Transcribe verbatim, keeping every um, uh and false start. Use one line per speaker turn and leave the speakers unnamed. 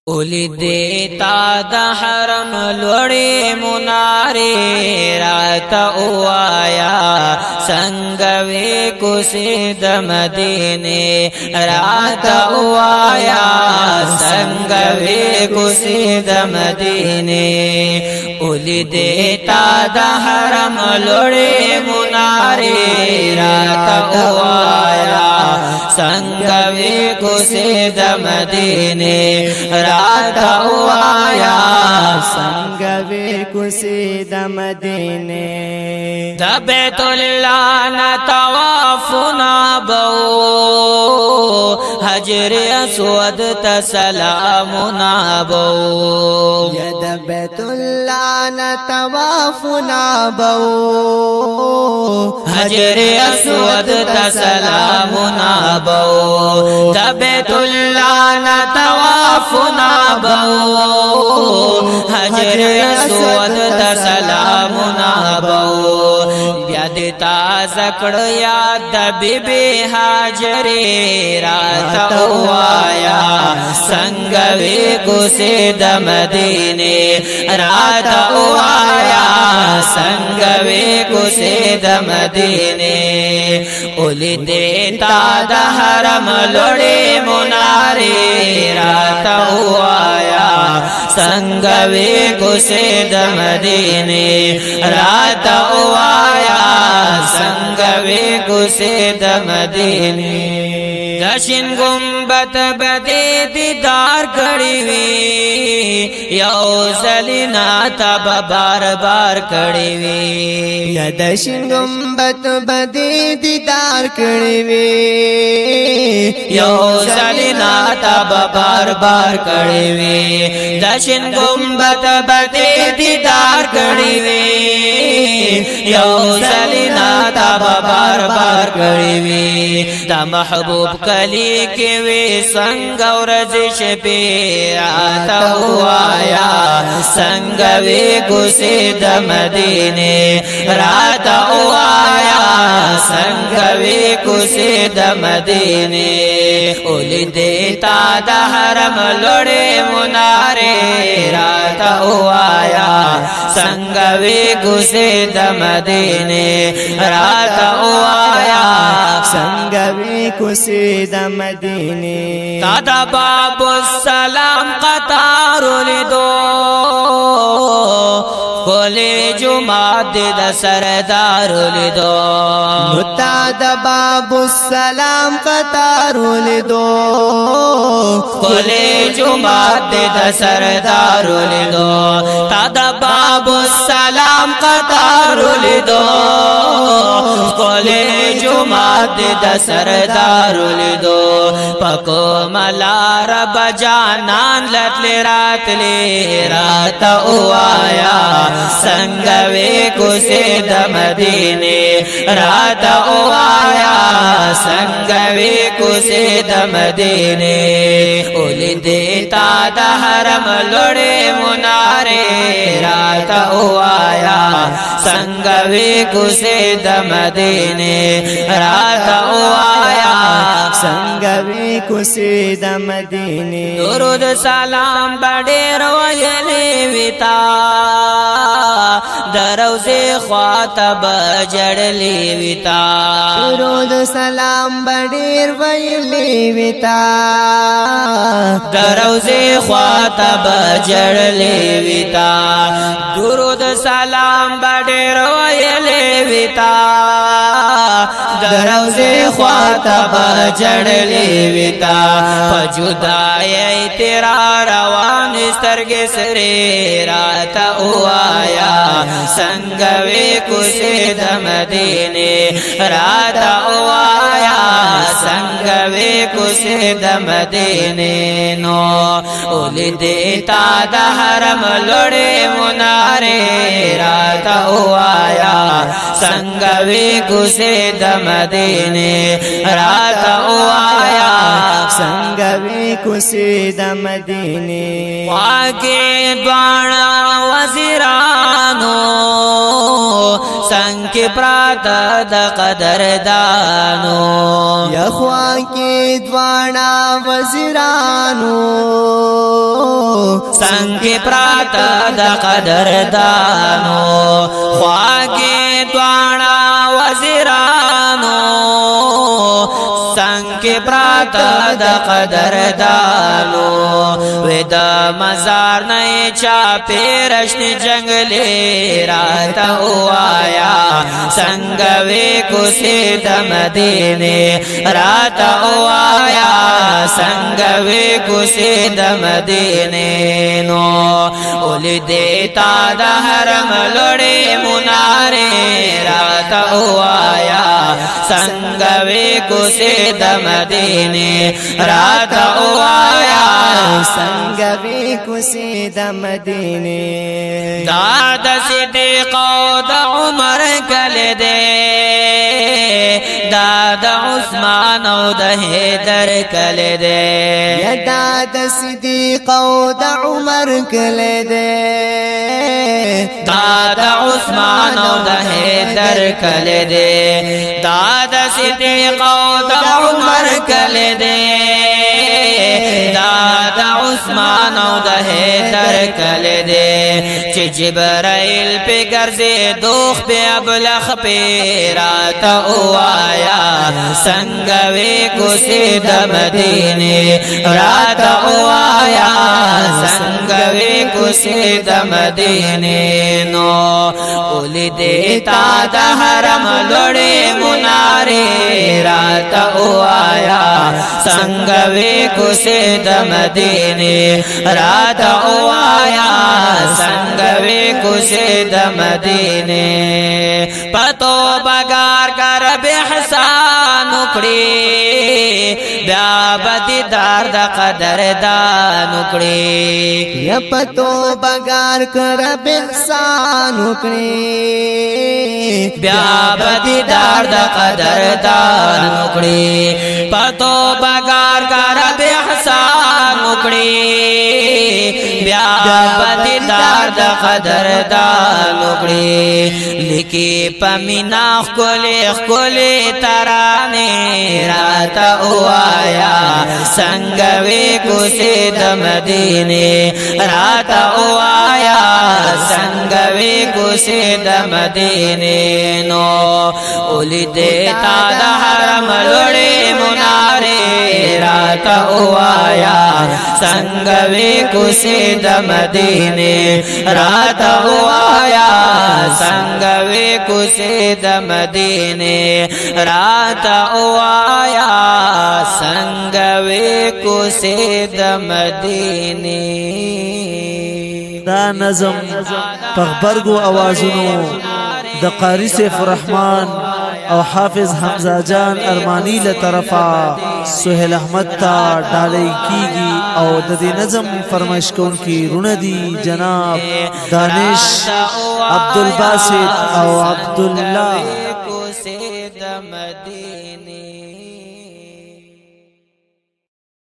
اولی دیتا دا حرم لوڑی مناری راتا اوایا سنگوی کسی دا مدینی راتا اوایا سنگوی کسی دا مدینی اولی دیتا دا حرم لوڑی مناری راتا اوایا سنگوی کسی دا مدینی راتا اوایا
سنگوی کسی دا مدینه
دا بیت اللہ نتوافنا بو حجر اسود تسلامنا بو
یا دا بیت اللہ نتوافنا بو
حجر اسود تسلامنا بو دا بیت اللہ نتوافنا بو حجر اسود تسلامنا بو بیاد تازکڑ یاد بی بی حاجری رات اوایا سنگوی کسی دا مدینی رات اوایا سنگوی کسی دا مدینی اولی دیتا دا حرم لوڑی مناری رات اوایا سنگوی کسی دا مدینی رات اوایا سنگوی کسی دا مدینی دشن گمبت بدی دیدار کڑی وی یو زلینا تب بار بار کڑی وی
یا دشن گمبت بدی دیدار کڑی وی
یو زلینا تب بار بار کڑی وی دشن گمبت بدی دیدار کڑی وی یو زلینا تب بار بار کڑی وی دا محبوب کلی کی وی سنگ و رزش پی آتا ہوایا سنگ وی کسی دا مدینی راتا ہوایا سنگ وی کسی دا مدینی اولی دیتا دا حرم لوڑی مناری راتا ہوایا سنگ وی کسی دا مدینی راتا ہوایا
سنگوی کسی دا مدینی
تا باب السلام قطار لدو کولی جماعت دا سردار لدو
متا دا باب السلام قطار لدو
کولی جماعت دا سردار لدو تا دا باب السلام قطار لدو کولی جماعت دا سردار لدو پکو ملار بجانان لتل رات لی رات اوایا سنگوی کسی دا مدینی رات اوایا سنگوی کسی دا مدینی اولی دیتا دا حرم لوڑی مناری رات اوایا سنگوی کسی دا مدینی رات اوایا
سنگوی کسی دا مدینی
درود سلام بڑیر ویلی ویتا دروزی خواتب جڑلی ویتا
درود سلام بڑیر ویلی ویتا
دروزی خواتب جڑلی ویتا درود سلام بڑیر ویلی ویتا دروزی خواتب جڑلی ویتا پجدائی تیرا روان سترگ سری رات اوایا سنگوی کسی دا مدینی رات اوایا سنگوی کسی دا مدینی نو اولی دیتا دا حرم لوڑی مناری رات اوایا سنگوی کسی دا مدینی رات اوایا
سنگوی کسی دا مدینی
واقعی دوانا وزیرانو سنگ پرات دا قدر دانو
یخوا کی دوانا وزیرانو
संग प्रात द कदरदानो ख्वागे द्वाणा वज़िरानो संग प्रात द कदरदानो वेद मजार नए चा पेरश्न जंगले रात आया संग वे कोसे द मदीने रात आया संग वे कोसे द मदीने नो ओली देता द हरम लोड़े मुनारे रात आया संग वे कोसे द मदीने रात आया
संग वे कोसे द मदीने
दाद सिद्दीक़ो द उमर कल दे दाद उस्मान द हैदर कल दे
या दाद सिद्दीक़ो द उमर कल दे
दाद उस्मान द हैदर कल दे दाद सिद्दीक़ो द उमर कल दे दाद उस्मान द हैदर कल दे चे जिब्राइल पे गर्जे दोख पे अबलख पे रात आया संग वे कोसे द मदीने रात आया संग वे कोसे द मदीने नो ओली देता द हरम लोड़े मुनारे रात आया संग वे कोसे द मदीने रात आया संग वे कोसे द मदीने पतो बगार कर बेहसान उकड़ी ब्या बदीदार द कदरदान उकड़ी
या पतो बगार कर बेहसान उकड़ी
ब्या बदीदार द कदरदान उकड़ी पतो बगार कर बेहसान उकड़ी ब्या बदीदार द कदरदान उकड़ी लिखी पमीना खोले खोले तराने रात आया संग वे कोसे द मदीने रात आया संग वे कोसे द मदीने नो ओली देता द हरम लोड़े मुनारे रात आया संग वे कोसे द मदीने रात आया संग वे कोसे द मदीने रात आया संग वे कोसे द मदीने
دا نظم پغبرگو آوازونو د قاری سیف الرحمن او حافظ حمزه جان ارمانی لطرفا سہیل احمد تا ڈالی کیگی او د دې نظم فرمائش کون کی روندی جناب دانش عبدالباسط او عبداللہ